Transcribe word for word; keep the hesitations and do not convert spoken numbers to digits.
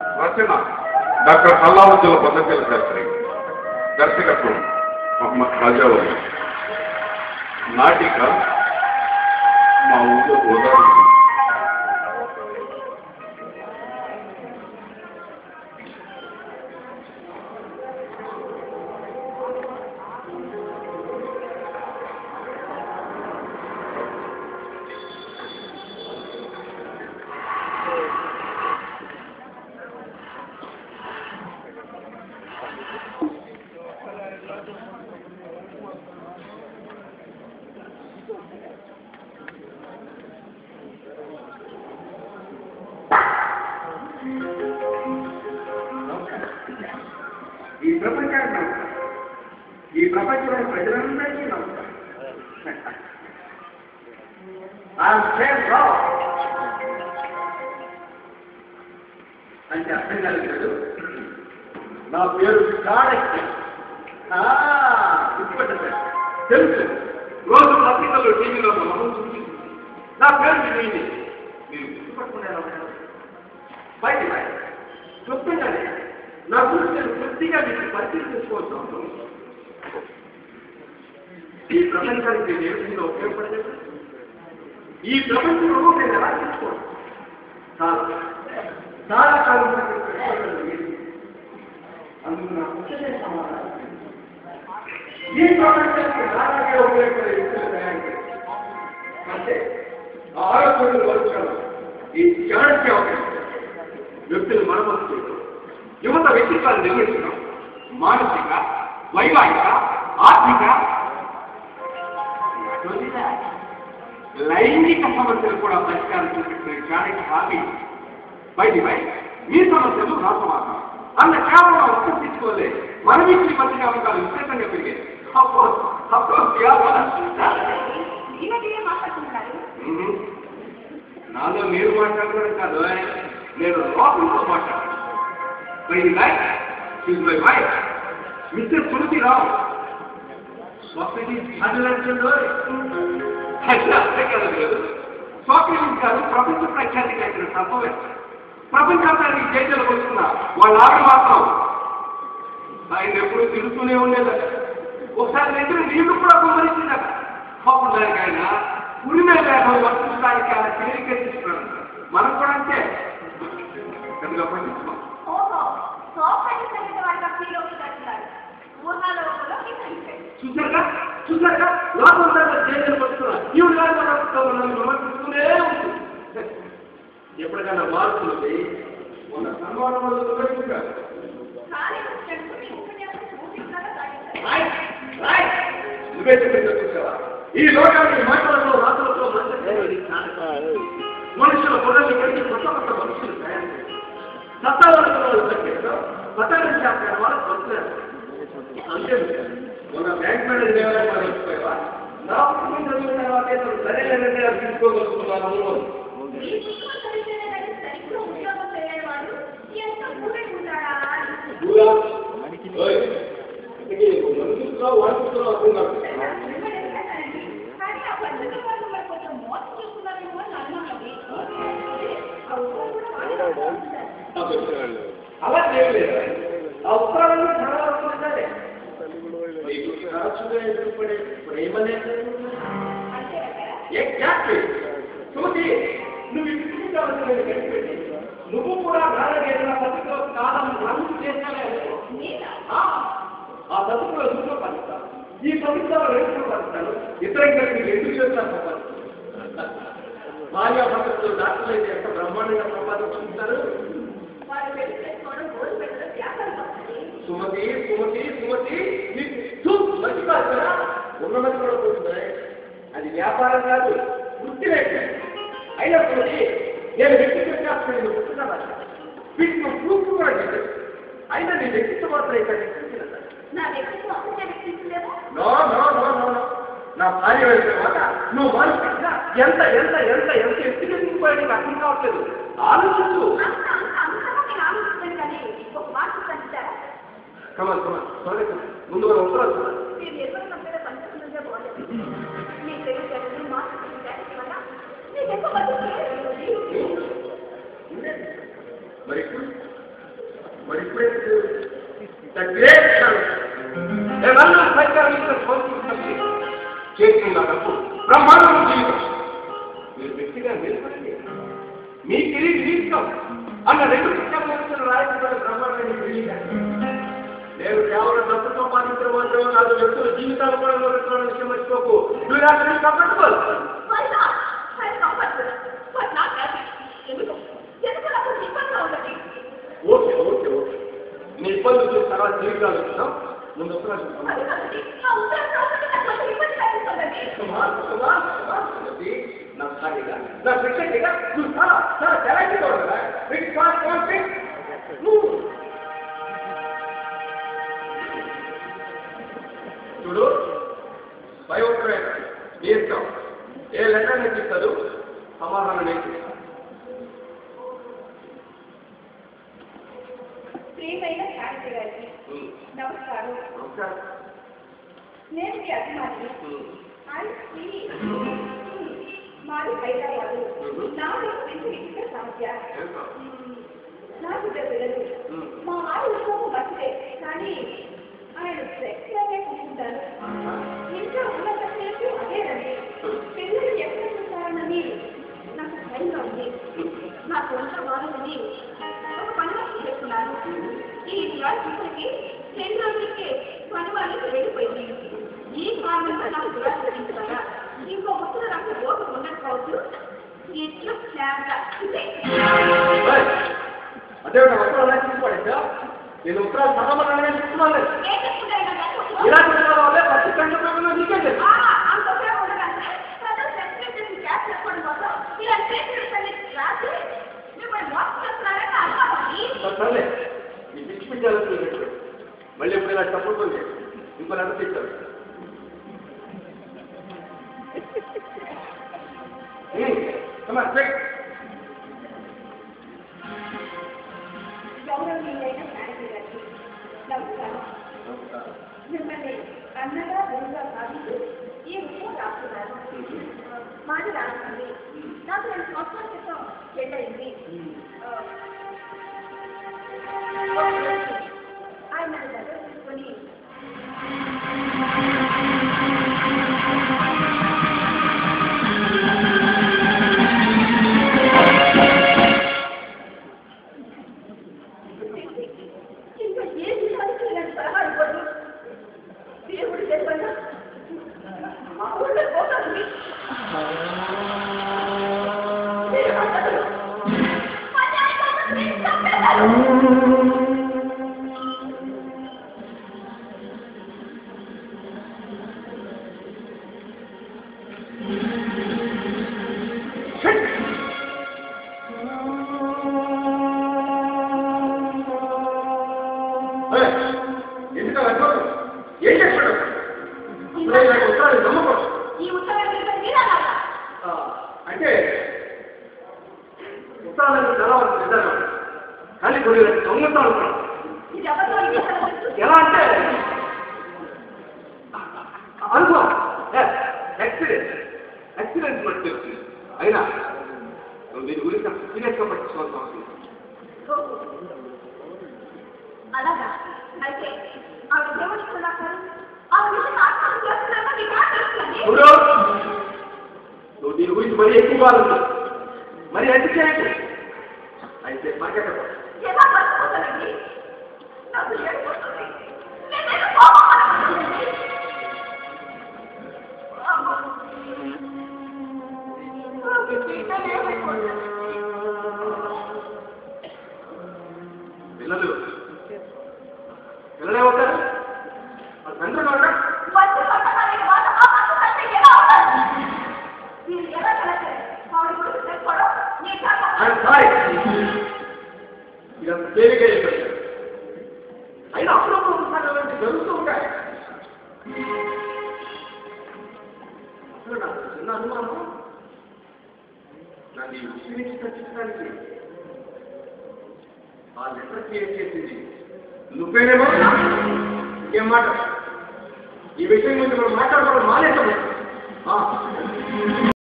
రచన doctor Alauddin పద్ధతుల శాస్త్రి, దర్శకత్వం మహమ్మద్ ఖాజావలి. నాటిక మా ఊళ్ళో గోదావరి. ఈ ప్రపంచానికి నమస్కారం. ఈ ప్రపంచంలో ప్రజలందరికీ నమస్కారం. అంటే అర్థం కాలేదు. నా పేరు చాణక్య. గుర్తుపెట్టండి, తెలుసు. రోజు పత్రికల్లో టీవీలో మనం చూసి నా పేరు విని మీరు గుర్తుపట్టుకునే బయట బయట చెప్తున్నానే నా గురించి నేను పూర్తిగా మీకు పరిచయం చేసుకోవాల్సిన అవసరం. ఈ ప్రపంచానికి నేను ఏ విధంగా ఉపయోగపడలేదు, ఈ ప్రపంచంలో నేను ఎలా తీసుకోవాలి, చాలా చాలా కాలం అందుకు నాకు సమాధానం. ఈ ప్రపంచానికి నాలాగే ఉపయోగపడే వ్యక్తులు తయారు అంటే ఆరోగ్యం వర్గాలు ఈ చాణక్య వ్యక్తులు మనమస్తు యువత వ్యక్తిత్వాలు నిర్మించడం, మానసిక, వైవాహిక, ఆర్థిక, లైంగిక సమస్యలు కూడా పరిష్కారం చూపించిన చాణక్య హామీ బయటి బయట మీ సమస్యలు నా సమాధానం అన్న కేవలం అవసరం తీసుకోలే మన వీటిని మధ్య అవకాశాలు విపరీతంగా పెరిగాయి. నాలో మీరు మాట్లాడడం కాదు, నేను లోకంతో మాట్లాడాను. మిస్టర్ సుమతిరావు సోక్రటీస్ గారు ప్రపంచ ప్రఖ్యాతి కలిగిన తత్వవేత్త. ప్రపంచానికి జైలు వస్తున్న వాళ్ళ ఆవిడ మాత్రం ఆయన ఎప్పుడూ తిరుగుతూనే ఉండేదట. ఒకసారి దగ్గర నీళ్లు కూడా కుమరించిందట. అప్పుడు దానికి ఆయన ఉరిమే లేక వర్తించడానికి ఆయన తేలికెత్తిస్తున్నాడు. మనం కూడా అంతే కనుక పండిస్తున్నాం. చూసారుగా చూసారుగా లోపల జైలు వస్తున్నా ఈవిడ గారు విమర్శిస్తూనే ఉంటుంది. ఎప్పటికైనా మార్పులు మన సన్మానం నువ్వే చూసావా ఈ లోకానికి మాటలతో రాత్రులతో మనుషుల పొడలు పెట్టి కొత్త కొత్త మనుషులు తయారు సత్తాలు తగ్గిస్తాం పతాక శాస్త్రం వాళ్ళకి వస్తున్నారు. అంతే మన బ్యాంక్ మేనేజర్ ఎవరైనా వచ్చిపోయావా నా పుస్తకం చదివిన తర్వాత సరైన నిర్ణయాలు తీసుకోగలుగుతున్నాను. అలా చేయలేదు. అవసరాలను చాలా వస్తుంటారే తరచుగా ఎదుర్కొనే ప్రేమలే ఎగ్జాక్ట్లీ. చూసి నువ్వు ఇప్పుడు కనిపెట్టి నువ్వు కూడా నాలుగేళ్ళ పత్రికలో కాలం రంగు చేస్తానే ఆ పత్రికలో ఎందుకు పలుకుతాను, ఈ పత్రికలో రెండు పలుకుతాను, ఇతర కలిగి ఎందుకు చేస్తాను. భార్యా పత్రికలు డాక్టర్లు అయితే ఎంత బ్రహ్మాండంగా సంపాదించుకుంటారు. సుమతి సుమతి సుమతి మర్చిపోతారా ఉన్నమతి కూడా పోతుంది. అది వ్యాపారం కాదు, వృత్తి రేటు. అయినప్పుడు నేను వ్యక్తిత్వ శాస్త్రం పుట్టుకున్నా వీటిని ప్రూఫ్ కూడా లేదు. అయినా నీ వ్యక్తిత్వ మాత్రం ఇక్కడ no no no no no నా భార్య అయిన తర్వాత నువ్వు మానసికంగా ఎంత ఎంత ఎంత ఎంత ఎత్తుకు దిగిపోయాడు అర్థం కావట్లేదు. ఆలోచించు. కమల్ కమల్ సారీ ముందు మనం ఉత్తరాలు మరి మరి ఇప్పుడే ద గ్రేట్ ఎవరు చేస్తున్న తప్పు బ్రహ్మాండం జీవితం మీరు వ్యక్తిగా నిలబడండి. మీ కెరీర్ జీవితం అన్న రెండు పుస్తకాలు రాయకుండా బ్రహ్మాండాన్ని తెలియదు. నేను కేవలం డబ్బుతో పాటించిన మాత్రమే కాదు, వ్యక్తుల జీవితాలు కూడా మొదటి విషయం మర్చిపోకు. కంఫర్టబుల్ ఓకే ఓకే ఓకే నీ ఇబ్బందులు చూసిన తర్వాత జీవితాలు చూస్తాం. ముందు నా ఖాళీగా నా సెక్రటరీగా నువ్వు చాలా చాలా టెలెంటెడ్ కదా. చూడు భయపడమే నేర్చాం. ఏ లెటర్ నేర్పిస్తాడు సమాధానం నేర్పిస్తాను. ప్రియమైన శాంతి గారికి నమస్కారం. నమస్కారం. నేను మీ అభిమాని. మాది హైదరాబాదు. నాకు గురించి విచిత్ర సమస్య. నాకు పిల్లలు మా వారి ఉద్యోగం బర్త్డే, కానీ ఆయన సెక్స్గానే చూసుకుంటారు. ఇంకా ఉన్న ప్రశ్నలకు అదేనండి. పిల్లలు ఎక్కడ చూస్తారని నాకు భయంగా ఉంది. నా సొంత బాధని ఒక పనివాసం చేస్తున్నాను. ఈ దురాశకి రెండు రోజులకి పనివాళ్ళకి వెళ్ళిపోయింది. ఈ కారణంగా నాకు దురాశ కలిగించారా? ఇంకో ముసలు నాకు ఓటు ఉండకపోవచ్చు. ఇట్లా స్లాబ్గా అదే ఉత్తరాలు తీసుకోండి. నేను ఉత్తరాలు సగమని చెప్తున్నాను. ఇలా చెప్పడం వల్లే ప్రతి గంట నీకే తెలుసు. సర్లే ఈ పిచ్చి పిచ్చి ఆలోచన మళ్ళీ ఎప్పుడు ఇలా తప్పుతుంది. ఇంకో ఎంత తెచ్చారు గౌరవనీయులైన శాంతి గారికి నమస్కారం. మిమ్మల్ని అన్నగా గురువుగా భావిస్తూ ఈ విషయం రాస్తున్నాను. మాది రాస్తుంది. నాకు రెండు సంవత్సరాల క్రితం పెళ్ళయింది. ఆయన నన్ను దగ్గర తీసుకొని ఇంకా ఏ విషయానికి నేను సలహా ఇవ్వదు. దేవుడు చెప్పగా మా ఊళ్ళో పోతుంది. ఏం చేస్తాడు? నమ్మకం ఈ ఉత్తరం అంటే ఉత్తరాలు తెలవాలి నిజంగా, కానీ కొన్ని దొంగతాలు ఎలా అంటే అనుభవం ఎక్స్పీరియన్స్ ఎక్స్పీరియన్స్ బట్టి తెలుస్తుంది. అయినా దీని గురించి సీరియస్గా పట్టించుకోవాల్సిన అవసరం. అలాగా అయితే ఆ దేవుడికి కూడా ఆ విషయం ఆత్మ చేస్తున్నారో నీకు తెలుస్తుంది. నువ్వు దీని గురించి మరీ ఎక్కువ కాదు, మరి ఎందుకు చేయండి అయితే మార్కెట్ ఎలా బతుకుతానండి? నాకు ఏడిపోతుంది. నేనేదో పోవాలనుకుంటున్నానండి. పిల్లలు పిల్లలు ఏమవుతారు? తండ్రి కాదా? ఇదంత తేలిక అయినా అప్పుడప్పుడు ఒకసారి అలాంటి జరుగుతూ ఉంటాయి. అసలు నాకు చిన్న అనుమానం, నాకు ఈ విషయం నుంచి చర్చించడానికి ఆ లెటర్ క్రియేట్ చేసింది నువ్వేనేమో. ఇంకేం మాట ఈ విషయం గురించి మనం మాట్లాడుకోవడం మానేసాము.